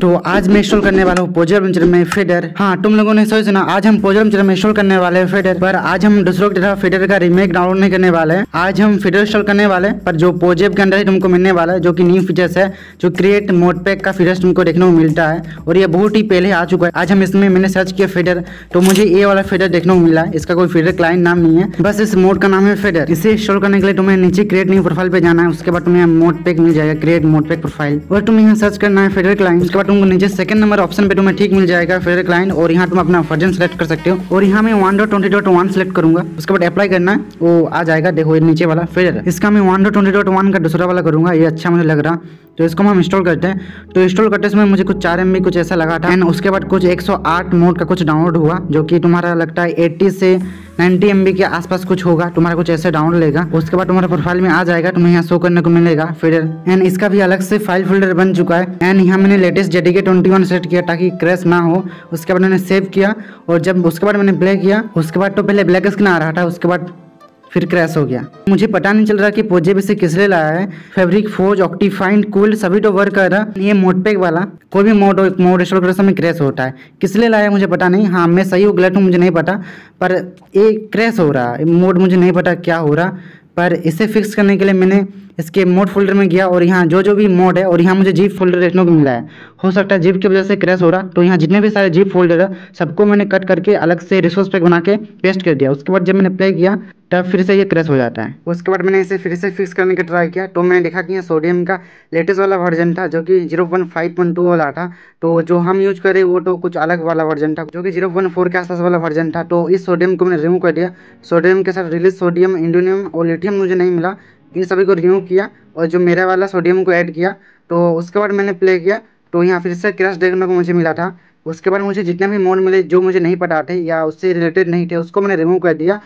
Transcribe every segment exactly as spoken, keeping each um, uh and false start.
तो आज मैं इंस्टॉल करने वाला हूँ पोजेब लॉन्चर में फेडर। हाँ, तुम लोगों ने सोचा ना, आज हम पोजेब लॉन्चर में इंस्टॉल करने वाले हैं फेडर, पर आज हम दूसरों की तरह फेडर का रीमेक डाउनलोड नहीं करने वाले हैं। आज हम फेडर इंस्टॉल करने वाले हैं, पर जो पोजेब के अंदर ही तुमको मिलने वाला है, जो कि न्यू फीचर्स है, जो क्रिएट मोडपैक का फीचर्स तुमको देखने को मिलता है और ये बहुत ही पहले आ चुका है। आज हम इसमें मैंने सर्च किया फेडर, तो मुझे ये वाला फेडर देखने को मिला। इसका कोई फेडर क्लाइंट नाम नहीं है, बस इस मोड का नाम है फेडर। इसे इंस्टॉल करने के लिए तुम्हें नीचे क्रिएट न्यू प्रोफाइल पे जाना है। उसके बाद तुम्हें मोडपैक मिल जाएगा, क्रिएट मोडपैक प्रोफाइल, और तुम्हें यहाँ सर्च करना है फेडर क्लाइंट। उसके बाद तुमको नीचे सेकंड नंबर ऑप्शन पे तुम्हें ठीक मिल जाएगा फेडर क्लाइंट, और यहाँ तुम अपना वर्जन सेलेक्ट कर सकते हो। और यहाँ मैं one dot twenty dot one select करूंगा। उसके बाद अप्लाई करना है, वो आ जाएगा। देखो ये नीचे वाला फेडर, इसका मैं one dot twenty dot one का दूसरा वाला करूंगा। ये अच्छा मुझे लग रहा, तो इसको हम इंस्टॉल करते हैं। तो इंस्टॉल करते समय मुझे कुछ चार एम बी कुछ ऐसा लगा था, एंड उसके बाद कुछ एक सौ आठ मोड का कुछ डाउनलोड हुआ, जो कि तुम्हारा लगता है अस्सी से नब्बे एम बी के आसपास कुछ होगा, तुम्हारा कुछ ऐसे डाउनलोड लेगा। उसके बाद तुम्हारा प्रोफाइल में आ जाएगा, तुम्हें यहाँ शो करने को मिलेगा फेडर, एंड इसका भी अलग से फाइल फोल्डर बन चुका है। एंड यहाँ मैंने latest J D K twenty one set किया ताकि क्रैश ना हो। उसके बाद मैंने सेव किया, और जब उसके बाद मैंने प्ले किया, उसके बाद तो पहले ब्लैक स्क्रीन आ रहा था, उसके बाद फिर क्रैश हो गया। मुझे पता नहीं चल रहा कि पोजेब इसे किस लिए लाया है। फैब्रिक, फोर्ज, ऑक्टीफाइंड, कूल सभी तो वर्क कर रहा। ये मोडपैक वाला कोई भी मोड मोड इंस्टॉल करते समय क्रैश होता है। किस लिए लाया मुझे पता नहीं। हाँ, मैं सही हूँ गलत हूँ मुझे नहीं पता, पर ये क्रैश हो रहा है मोड, मुझे नहीं पता क्या हो रहा। पर इसे फिक्स करने के लिए मैंने इसके मोड फोल्डर में गया, और यहाँ जो जो भी मोड है, और यहाँ मुझे जीप फोल्डर देखने को मिला है। हो सकता है जीप की वजह से क्रैश हो रहा, तो यहाँ जितने भी सारे जीप फोल्डर है सबको मैंने कट करके अलग से रिसोर्स पैक बना के पेस्ट कर दिया। उसके बाद जब मैंने प्ले किया तब फिर से ये क्रैश हो जाता है। उसके बाद मैंने इसे फिर से फिक्स करने का ट्राई किया, तो मैंने देखा कि ये सोडियम का लेटेस्ट वाला वर्जन था, जो कि zero one five point two वाला था। तो जो हम यूज करें वो तो कुछ अलग वाला वर्जन था, जो कि जीरो वन फोर के आसपास वाला वर्जन था। तो इस सोडियम को मैंने रिमूव कर दिया। सोडियम के साथ रिलीज सोडियम, इंडोनियम और लिथियम मुझे नहीं मिला, इन सभी को रिमूव किया, और जो मेरा वाला सोडियम को ऐड किया। तो उसके बाद मैंने प्ले किया, तो यहाँ फिर से क्रैश देखने को मुझे मिला था। उसके बाद मुझे जितने भी मोड मिले जो मुझे नहीं पता थे या उससे रिलेटेड नहीं थे, उसको मैंने रिमूव कर दिया।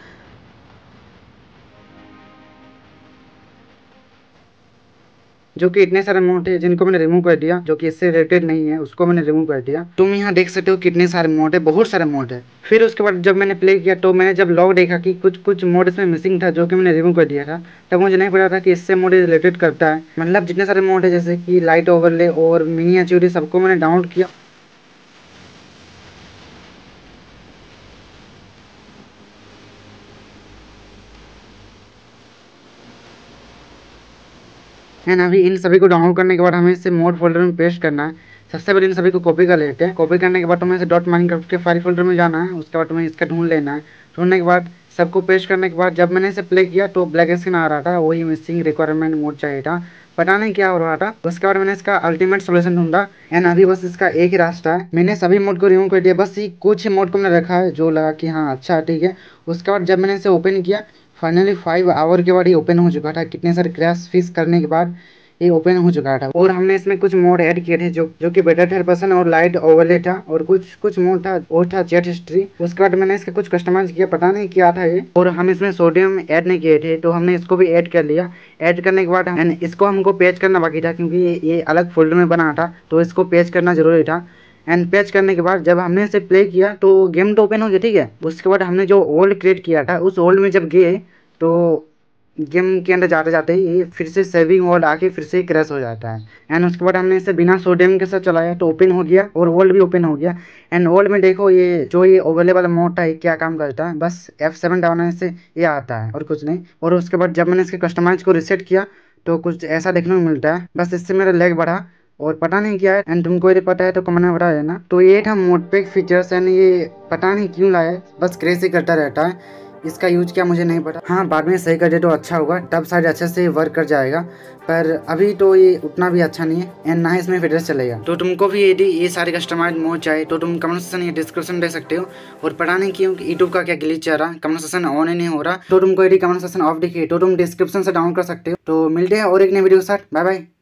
जो कि इतने सारे मोड है जिनको मैंने रिमूव कर दिया, जो कि इससे रिलेटेड नहीं है, उसको मैंने रिमूव कर दिया। तुम यहाँ देख सकते हो कितने सारे मोड है, बहुत सारे मोड है। फिर उसके बाद जब मैंने प्ले किया, तो मैंने जब लॉग देखा कि कुछ कुछ मोड इसमें मिसिंग था, जो कि मैंने रिमूव कर दिया था, तब मुझे नहीं पता था कि इससे मोड रिलेटेड करता है। मतलब जितने सारे मोड है, जैसे कि लाइट ओवरले और मिनिएचर, सबको मैंने डाउनलोड किया। एंड अभी इन सभी को डाउनलोड करने के बाद हमें इसे मोड फोल्डर में पेस्ट करना है। सबसे पहले इन सभी को कॉपी कर लेते हैं। कॉपी करने के बाद तुम्हें इसे डॉट माइनक्राफ्ट के फाइल फोल्डर में जाना है। उसके बाद तुम्हें इसका ढूंढ लेना है। ढूंढने के बाद सबको पेस्ट करने के बाद जब मैंने इसे प्ले किया, तो ब्लैक स्क्रीन आ रहा था, वही मिसिंग रिक्वायरमेंट मोड चाहिए था, पता नहीं क्या हो रहा था। उसके बाद मैंने इसका अल्टीमेट सोल्यूशन ढूंढा, एंड अभी बस इसका एक ही रास्ता है। मैंने सभी मोड को रिमूव कर दिया, बस ये कुछ मोड को मैंने रखा है जो लगा कि हाँ अच्छा ठीक है। उसके बाद जब मैंने इसे ओपन किया, फाइनली फाइव आवर के बाद ये ओपन हो चुका था। कितने सारे क्रैश फिक्स करने के बाद ये ओपन हो चुका था। और हमने इसमें कुछ मोड ऐड किए थे, जो जो कि बेटर थर्ड पर्सन और लाइट ओवरले था, और कुछ कुछ मोड था वो था चैट हिस्ट्री। उसके बाद मैंने इसका कुछ कस्टमाइज किया, पता नहीं क्या था ये। और हम इसमें सोडियम ऐड नहीं किए थे, तो हमने इसको भी ऐड कर लिया। ऐड करने के बाद एंड इसको हमको पेज करना बाकी था, क्योंकि ये, ये अलग फोल्डर में बना था, तो इसको पेज करना जरूरी था। एंड पेज करने के बाद जब हमने इसे प्ले किया, तो गेम तो ओपन हो गया, ठीक है। उसके बाद हमने जो ओल्ड क्रिएट किया था, उस ओल्ड में जब गए, तो गेम के अंदर जाते जाते ही ये फिर से सेविंग वर्ड आके फिर से क्रैश हो जाता है। एंड उसके बाद हमने इसे बिना सोडियम के साथ चलाया, तो ओपन हो गया, और वर्ल्ड भी ओपन हो गया। एंड वर्ल्ड में देखो, ये जो ये ओवरले वाला मोड था, ये क्या काम करता है, बस एफ सेवन दबाने से ये आता है और कुछ नहीं। और उसके बाद जब मैंने इसके कस्टमाइज को रिसेट किया, तो कुछ ऐसा देखने को मिलता है। बस इससे मेरा लेग बढ़ा, और पता नहीं क्या है। एंड तुमको यदि पता है तो कमेंट में बता देना। तो ये था मोडपैक फीचर्स, एंड ये पता नहीं क्यों लाया, बस क्रैश ही करता रहता है। इसका यूज क्या मुझे नहीं पता। हाँ, बाद में सही कर दे तो अच्छा होगा, तब शायद अच्छे से वर्क कर जाएगा। पर अभी तो ये उतना भी अच्छा नहीं है, एंड ना ही इसमें फीचर्स चलेगा। तो तुमको भी यदि ये सारे कस्टमाइज मोड चाहिए, तो तुम कमेंट सेक्शन या डिस्क्रिप्शन दे सकते हो। और पता नहीं क्यों यूट्यूब का क्या ग्लिच चल रहा है, कमेंट सेक्शन ऑन ही नहीं हो रहा। तो तुमको यदि कमेंट सेक्शन ऑफ दिखे, तो तुम डिस्क्रिप्शन से डाउन कर सकते हो। तो मिलते हैं और एक नई वीडियो के साथ। Bye bye.